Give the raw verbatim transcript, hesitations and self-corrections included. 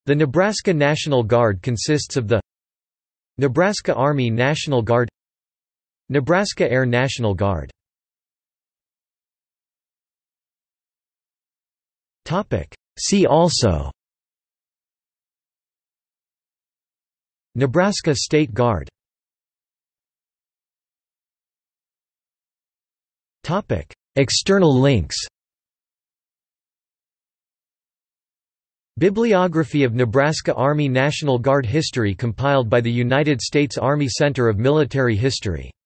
The Nebraska National Guard consists of the Nebraska Army National Guard, Nebraska Air National Guard. See also: Nebraska State Guard. External links: Bibliography of Nebraska Army National Guard history compiled by the United States Army Center of Military History.